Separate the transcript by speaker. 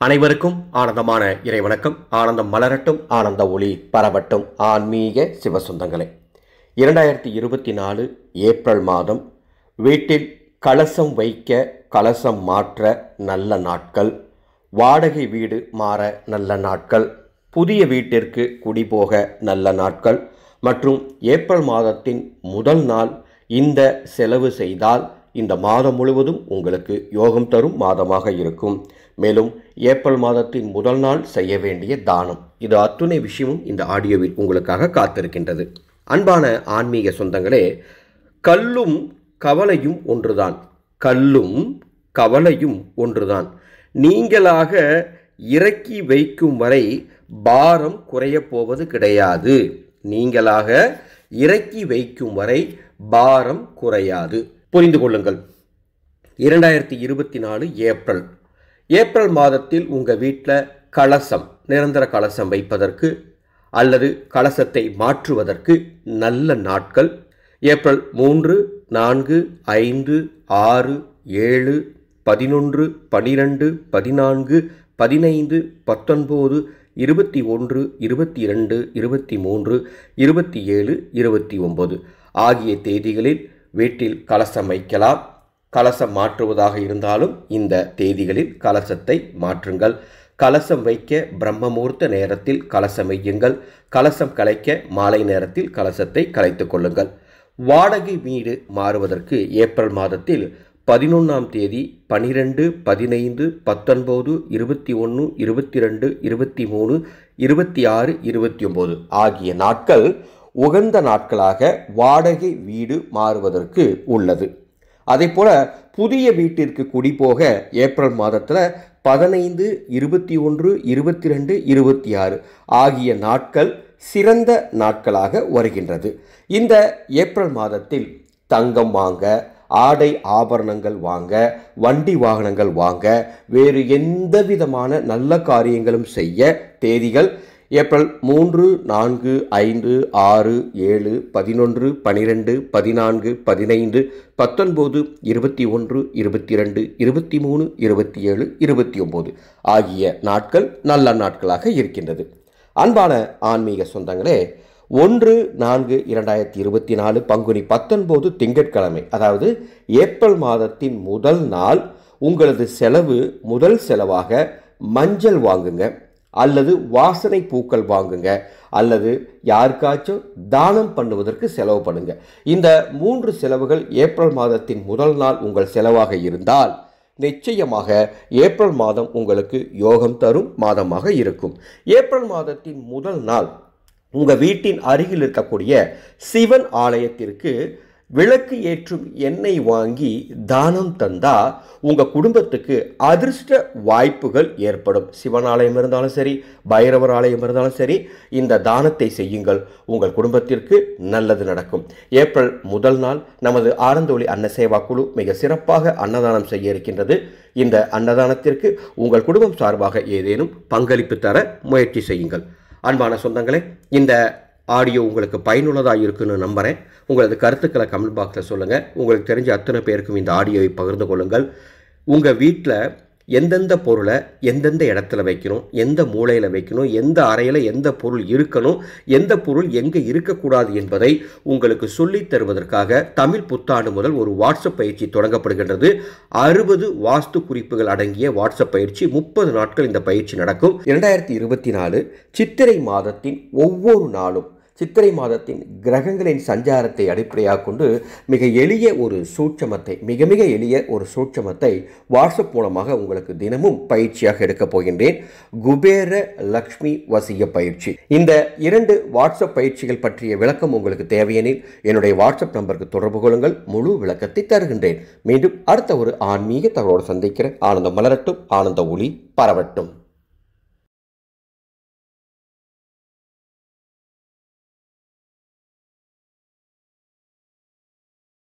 Speaker 1: அனைவருக்கும் ஆனந்தமான இறைவணக்கம். ஆனந்தம் மலரட்டும், ஆனந்த ஒளி பரவட்டும். ஆன்மீக சிவசொந்தங்களே, 2024 ஏப்ரல் மாதம் வீட்டில் கலசம் வைக்க, கலசம் மாற்ற நல்ல நாட்கள், வாடகை வீடு மாற நல்ல நாட்கள், புதிய வீட்டிற்கு குடிபோக நல்ல நாட்கள் மற்றும் ஏப்ரல் மாதத்தின் முதல் நாள் இந்த செலவு செய்தால் இந்த மாதம் முழுவதும் உங்களுக்கு யோகம் தரும் மாதமாக இருக்கும். மேலும் ஏப்ரல் மாதத்தின் முதல் நாள் செய்ய வேண்டிய தானம், இது அத்துணை விஷயமும் இந்த ஆடியோவில் உங்களுக்காக காத்திருக்கின்றது. அன்பான ஆன்மீக சொந்தங்களே, கல்லும் கவலையும் ஒன்றுதான். கல்லும் கவலையும் ஒன்றுதான். நீங்களாக இறக்கி வைக்கும் வரை பாரம் குறையப் போவது கிடையாது. நீங்களாக இறக்கி வைக்கும் வரை பாரம் குறையாது. புரிந்து கொள்ளுங்கள். 2024 ஏப்ரல் மாதத்தில் உங்கள் வீட்டில் கலசம், நிரந்தர கலசம் வைப்பதற்கு அல்லது கலசத்தை மாற்றுவதற்கு நல்ல நாட்கள் ஏப்ரல் 3, 4, 5, 6, 7, 11, 12, 14, 15, 19, 21, 22, 23, 27, 29 ஆகிய தேதிகளில் வீட்டில் கலசம் வைக்கலாம். கலசம் மாற்றுவதாக இருந்தாலும் இந்த தேதிகளில் கலசத்தை மாற்றுங்கள். கலசம் வைக்க பிரம்ம முகூர்த்த நேரத்தில் கலசம் வையுங்கள். கலசம் கலைக்க மாலை நேரத்தில் கலசத்தை கலைத்து கொள்ளுங்கள். வாடகை வீடு மாறுவதற்கு ஏப்ரல் மாதத்தில் 11ஆம் தேதி, 12, 15, 19, 21, 22, 23, 26, 29 ஆகிய நாட்கள் உகந்த நாட்களாக வாடகை வீடு மாறுவதற்கு உள்ளது. அதே போல புதிய வீட்டிற்கு குடிபோக ஏப்ரல் மாதத்தில் 15, 21, 22, 26 ஆகிய நாட்கள் சிறந்த நாட்களாக வருகின்றது. இந்த ஏப்ரல் மாதத்தில் தங்கம் வாங்க, ஆடை ஆபரணங்கள் வாங்க, வண்டி வாகனங்கள் வாங்க, வேறு எந்த விதமான நல்ல காரியங்களும் செய்ய தேதிகள் ஏப்ரல் 3, 4, 5, 6, 7, 11, 12, 14, 15, 19, 21, 22, 23, 27, 29 ஆகிய நாட்கள் நல்ல நாட்களாக இருக்கின்றது. அன்பான ஆன்மீக சொந்தங்களே, 1/4/2024 பங்குனி 19 திங்கட்கிழமை, அதாவது ஏப்ரல் மாதத்தின் முதல் நாள் உங்களது செலவு முதல் செலவாக மஞ்சள் வாங்குங்க, அல்லது வாசனை பூக்கள் வாங்குங்க, அல்லது யாருக்காச்சும் தானம் பண்ணுவதற்கு செலவு பண்ணுங்க. இந்த 3 செலவுகள் ஏப்ரல் மாதத்தின் முதல் நாள் உங்கள் செலவாக இருந்தால் நிச்சயமாக ஏப்ரல் மாதம் உங்களுக்கு யோகம் தரும் மாதமாக இருக்கும். ஏப்ரல் மாதத்தின் முதல் நாள் உங்கள் வீட்டின் அருகில் இருக்கக்கூடிய சிவன் ஆலயத்திற்கு விளக்கு ஏற்றும் எண்ணெய் வாங்கி தானம் தந்தா உங்கள் குடும்பத்துக்கு அதிர்ஷ்ட வாய்ப்புகள் ஏற்படும். சிவன் ஆலயம் இருந்தாலும் சரி, பைரவர் ஆலயம் இருந்தாலும் சரி, இந்த தானத்தை செய்யுங்கள். உங்கள் குடும்பத்திற்கு நல்லது நடக்கும். ஏப்ரல் முதல் நாள் நமது ஆனந்தஒளி அன்னசேவா குழு மிக சிறப்பாக அன்னதானம் செய்ய இருக்கின்றது. இந்த அன்னதானத்திற்கு உங்கள் குடும்பம் சார்பாக ஏதேனும் பங்களிப்பு தர முயற்சி செய்யுங்கள். அன்பான சொந்தங்களே, இந்த ஆடியோ உங்களுக்கு பயனுள்ளதாக இருக்குன்னு நம்புகிறேன். உங்களது கருத்துக்களை கமெண்ட் பாக்ஸில் சொல்லுங்கள். உங்களுக்கு தெரிஞ்ச அத்தனை பேருக்கும் இந்த ஆடியோவை பகிர்ந்து கொள்ளுங்கள். உங்கள் வீட்டில் எந்தெந்த பொருளை எந்தெந்த இடத்துல வைக்கணும், எந்த மூலையில் வைக்கணும், எந்த அறையில் எந்த பொருள் இருக்கணும், எந்த பொருள் எங்கே இருக்கக்கூடாது என்பதை உங்களுக்கு சொல்லித் தருவதற்காக தமிழ் புத்தாண்டு முதல் ஒரு வாட்ஸ்அப் பயிற்சி தொடங்கப்படுகின்றது. 60 வாஸ்து குறிப்புகள் அடங்கிய வாட்ஸ்அப் பயிற்சி, 30 நாட்கள் இந்த பயிற்சி நடக்கும். 2024 சித்திரை மாதத்தின் ஒவ்வொரு நாளும் சித்திரை மாதத்தின் கிரகங்களின் சஞ்சாரத்தை அடிப்படையாக கொண்டு மிக எளிய ஒரு சூட்சமத்தை வாட்ஸ்அப் மூலமாக உங்களுக்கு தினமும் பயிற்சியாக எடுக்கப் போகின்றேன். குபேர லக்ஷ்மி வசிய பயிற்சி. இந்த 2 வாட்ஸ்அப் பயிற்சிகள் பற்றிய விளக்கம் உங்களுக்கு தேவையெனில் என்னுடைய வாட்ஸ்அப் நம்பருக்கு தொடர்பு கொள்ளுங்கள். முழு விளக்கத்தை தருகின்றேன். மீண்டும் அடுத்த ஒரு ஆன்மீக தகவலோடு சந்திக்கிறேன். ஆனந்தம் மலரட்டும், ஆனந்த ஒளி பரவட்டும்.